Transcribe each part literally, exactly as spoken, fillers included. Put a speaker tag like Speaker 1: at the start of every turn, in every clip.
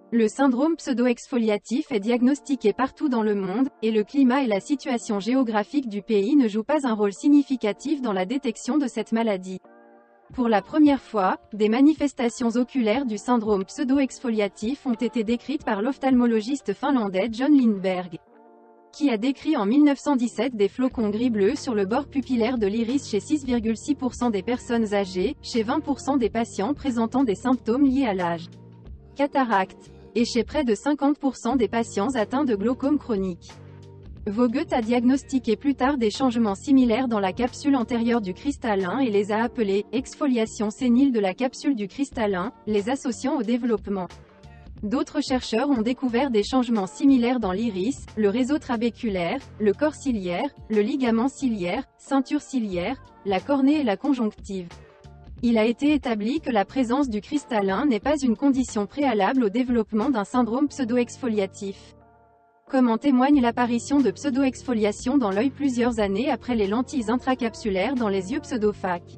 Speaker 1: Le syndrome pseudo-exfoliatif est diagnostiqué partout dans le monde, et le climat et la situation géographique du pays ne jouent pas un rôle significatif dans la détection de cette maladie. Pour la première fois, des manifestations oculaires du syndrome pseudo-exfoliatif ont été décrites par l'ophtalmologiste finlandais John Lindberg, qui a décrit en mille neuf cent dix-sept des flocons gris-bleu sur le bord pupillaire de l'iris chez six virgule six pour cent des personnes âgées, chez vingt pour cent des patients présentant des symptômes liés à l'âge, cataracte, et chez près de cinquante pour cent des patients atteints de glaucome chronique. Vogt a diagnostiqué plus tard des changements similaires dans la capsule antérieure du cristallin et les a appelés « exfoliation sénile de la capsule du cristallin », les associant au développement. D'autres chercheurs ont découvert des changements similaires dans l'iris, le réseau trabéculaire, le corps ciliaire, le ligament ciliaire, ceinture ciliaire, la cornée et la conjonctive. Il a été établi que la présence du cristallin n'est pas une condition préalable au développement d'un syndrome pseudo-exfoliatif, comme en témoigne l'apparition de pseudo-exfoliation dans l'œil plusieurs années après les lentilles intracapsulaires dans les yeux pseudophaques.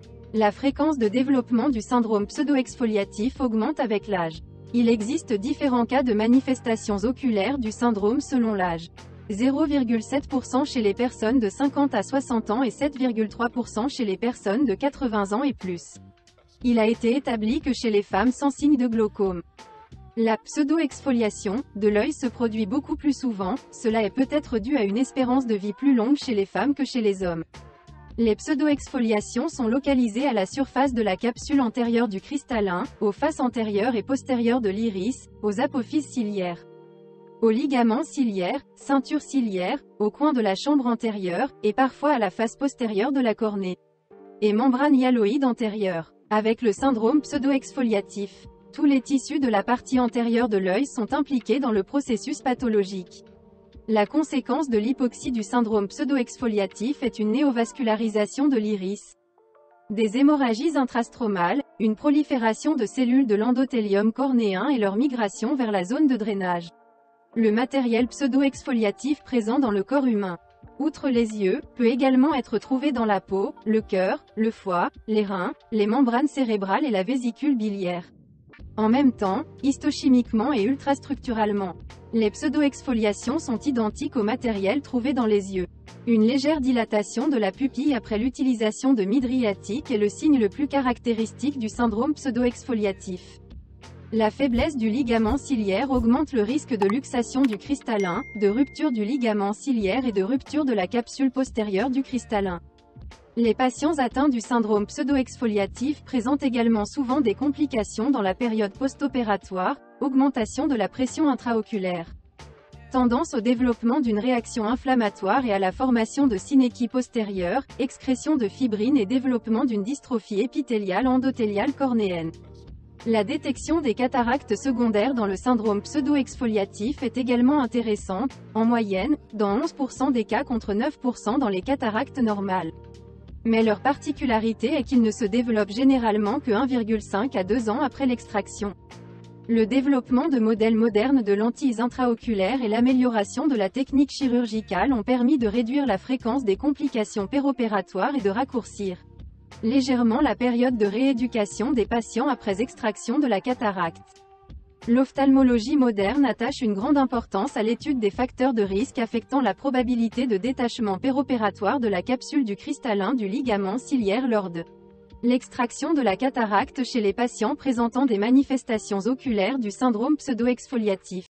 Speaker 1: La fréquence de développement du syndrome pseudo-exfoliatif augmente avec l'âge. Il existe différents cas de manifestations oculaires du syndrome selon l'âge. zéro virgule sept pour cent chez les personnes de cinquante à soixante ans et sept virgule trois pour cent chez les personnes de quatre-vingts ans et plus. Il a été établi que chez les femmes sans signe de glaucome, la pseudo-exfoliation de l'œil se produit beaucoup plus souvent. Cela est peut-être dû à une espérance de vie plus longue chez les femmes que chez les hommes. Les pseudo-exfoliations sont localisées à la surface de la capsule antérieure du cristallin, aux faces antérieures et postérieures de l'iris, aux apophyses ciliaires, aux ligaments ciliaires, ceinture ciliaire, au coin de la chambre antérieure, et parfois à la face postérieure de la cornée, et membrane hyaloïde antérieure. Avec le syndrome pseudo-exfoliatif, tous les tissus de la partie antérieure de l'œil sont impliqués dans le processus pathologique. La conséquence de l'hypoxie du syndrome pseudo-exfoliatif est une néovascularisation de l'iris, des hémorragies intrastromales, une prolifération de cellules de l'endothélium cornéen et leur migration vers la zone de drainage. Le matériel pseudo-exfoliatif présent dans le corps humain, outre les yeux, peut également être trouvé dans la peau, le cœur, le foie, les reins, les membranes cérébrales et la vésicule biliaire. En même temps, histochimiquement et ultrastructuralement, les pseudo-exfoliations sont identiques au matériel trouvé dans les yeux. Une légère dilatation de la pupille après l'utilisation de mydriatique est le signe le plus caractéristique du syndrome pseudo-exfoliatif. La faiblesse du ligament ciliaire augmente le risque de luxation du cristallin, de rupture du ligament ciliaire et de rupture de la capsule postérieure du cristallin. Les patients atteints du syndrome pseudo-exfoliatif présentent également souvent des complications dans la période post-opératoire, augmentation de la pression intraoculaire, tendance au développement d'une réaction inflammatoire et à la formation de synéchies postérieures, excrétion de fibrine et développement d'une dystrophie épithéliale endothéliale cornéenne. La détection des cataractes secondaires dans le syndrome pseudo-exfoliatif est également intéressante, en moyenne, dans onze pour cent des cas contre neuf pour cent dans les cataractes normales. Mais leur particularité est qu'ils ne se développent généralement que un virgule cinq à deux ans après l'extraction. Le développement de modèles modernes de lentilles intraoculaires et l'amélioration de la technique chirurgicale ont permis de réduire la fréquence des complications péropératoires et de raccourcir légèrement la période de rééducation des patients après extraction de la cataracte. L'ophtalmologie moderne attache une grande importance à l'étude des facteurs de risque affectant la probabilité de détachement péropératoire de la capsule du cristallin du ligament ciliaire lors de l'extraction de la cataracte chez les patients présentant des manifestations oculaires du syndrome pseudo-exfoliatif.